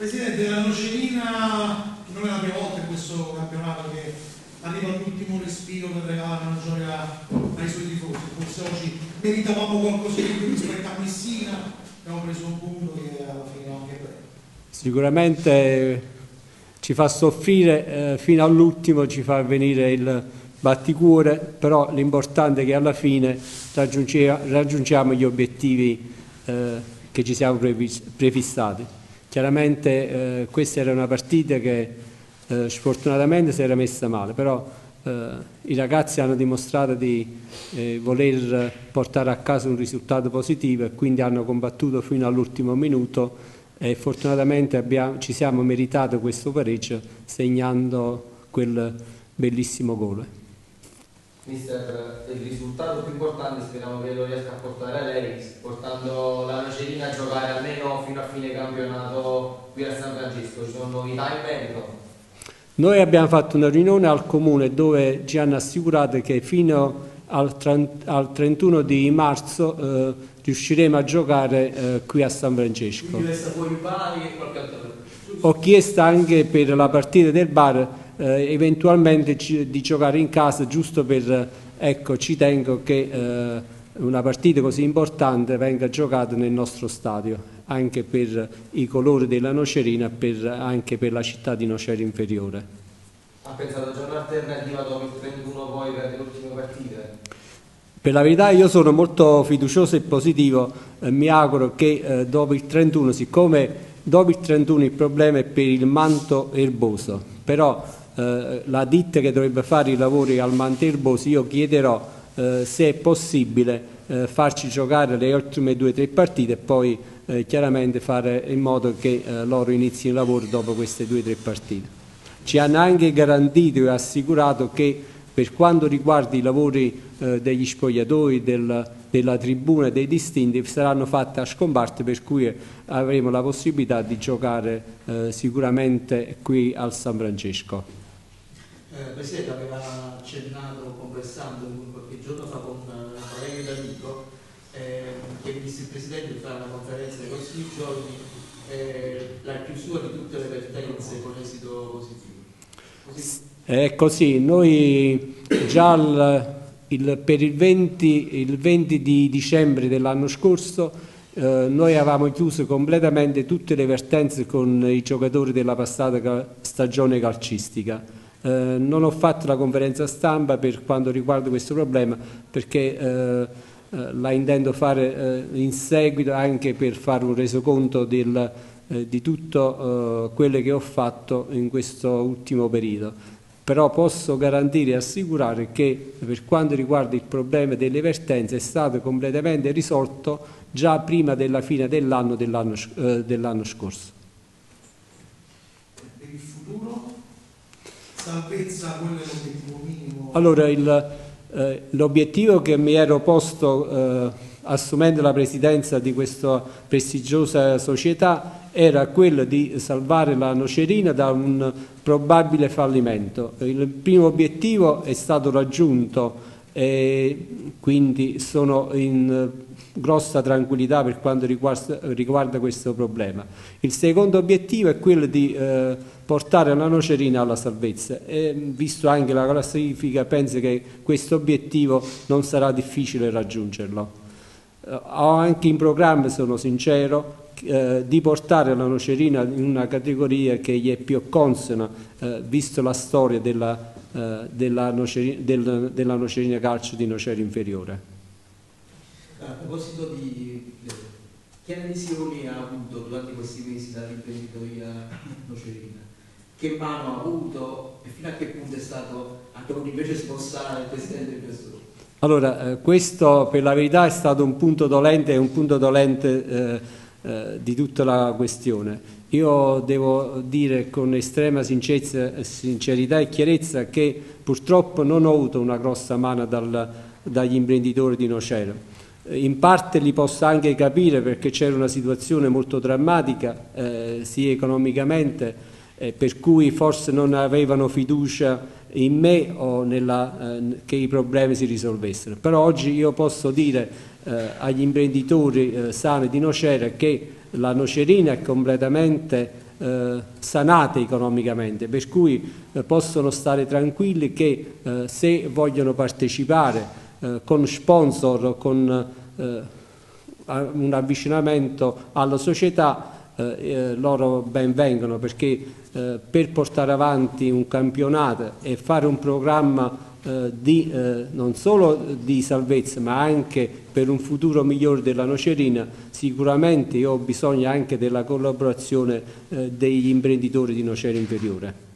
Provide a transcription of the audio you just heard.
Presidente, la nocerina non è la prima volta in questo campionato che arriva all'ultimo respiro per regalare una gioia ai suoi tifosi. Forse oggi meritavamo qualcosa di più rispetto a Messina, abbiamo preso un punto che alla fine anche bene. Sicuramente ci fa soffrire, fino all'ultimo ci fa venire il batticuore, però l'importante è che alla fine raggiungiamo gli obiettivi che ci siamo prefissati. Chiaramente questa era una partita che sfortunatamente si era messa male, però i ragazzi hanno dimostrato di voler portare a casa un risultato positivo e quindi hanno combattuto fino all'ultimo minuto e fortunatamente ci siamo meritati questo pareggio segnando quel bellissimo gol. Mister, il risultato più importante speriamo che lo riesca a portare lei, portando la Nocerina a giocare almeno fino a fine campionato qui a San Francesco. Ci sono novità in merito? Noi abbiamo fatto una riunione al comune dove ci hanno assicurato che fino al 31 di marzo riusciremo a giocare qui a San Francesco. Quindi resta fuori Bari e qualche altro? Ho chiesto anche per la partita del Bar eventualmente di giocare in casa, giusto per, ecco, ci tengo che una partita così importante venga giocata nel nostro stadio, anche per i colori della Nocerina e anche per la città di Nocera Inferiore. Ha pensato già un'alternativa dopo il 31 poi per le ultime partite? Per la verità io sono molto fiducioso e positivo, mi auguro che dopo il 31, siccome dopo il 31 il problema è per il manto erboso, però la ditta che dovrebbe fare i lavori al manto erboso, io chiederò se è possibile farci giocare le ultime 2 o 3 partite e poi chiaramente fare in modo che loro inizino i lavori dopo queste 2 o 3 partite. Ci hanno anche garantito e assicurato che per quanto riguarda i lavori degli spogliatoi, della tribuna e dei distinti saranno fatti a scomparti, per cui avremo la possibilità di giocare sicuramente qui al San Francesco. Presidente, aveva accennato conversando qualche giorno fa con un collega ed amico che disse il Presidente di fare una conferenza nei prossimi giorni la chiusura di tutte le vertenze con esito positivo. È così, noi già per il 20 di dicembre dell'anno scorso noi avevamo chiuso completamente tutte le vertenze con i giocatori della passata stagione calcistica. Non ho fatto la conferenza stampa per quanto riguarda questo problema perché la intendo fare in seguito anche per fare un resoconto di tutto quello che ho fatto in questo ultimo periodo. Però posso garantire e assicurare che per quanto riguarda il problema delle vertenze è stato completamente risolto già prima della fine dell'anno scorso. Per il futuro? Salvezza, quello è l'obiettivo minimo? Allora, l'obiettivo che mi ero posto assumendo la presidenza di questa prestigiosa società era quello di salvare la Nocerina da un probabile fallimento. Il primo obiettivo è stato raggiunto e quindi sono in grossa tranquillità per quanto riguarda questo problema. Il secondo obiettivo è quello di portare la Nocerina alla salvezza e visto anche la classifica penso che questo obiettivo non sarà difficile raggiungerlo. Ho anche in programma, sono sincero, di portare la Nocerina in una categoria che gli è più consona, visto la storia della Nocerina Calcio di Nocera Inferiore. A proposito di che adesioni ha avuto durante questi mesi dall'imprenditoria nocerina? Che mano ha avuto e fino a che punto è stato anche invece spostare il Presidente del Questo? Allora, questo per la verità è stato un punto dolente di tutta la questione. Io devo dire con estrema sincerità e chiarezza che purtroppo non ho avuto una grossa mano dagli imprenditori di Nocera. In parte li posso anche capire perché c'era una situazione molto drammatica sia economicamente per cui forse non avevano fiducia in me o che i problemi si risolvessero. Però oggi io posso dire agli imprenditori sani di Nocera che la Nocerina è completamente sanate economicamente, per cui possono stare tranquilli che se vogliono partecipare con sponsor, con un avvicinamento alla società, loro ben vengono, perché per portare avanti un campionato e fare un programma non solo di salvezza ma anche per un futuro migliore della Nocerina, sicuramente io ho bisogno anche della collaborazione degli imprenditori di Nocera Inferiore.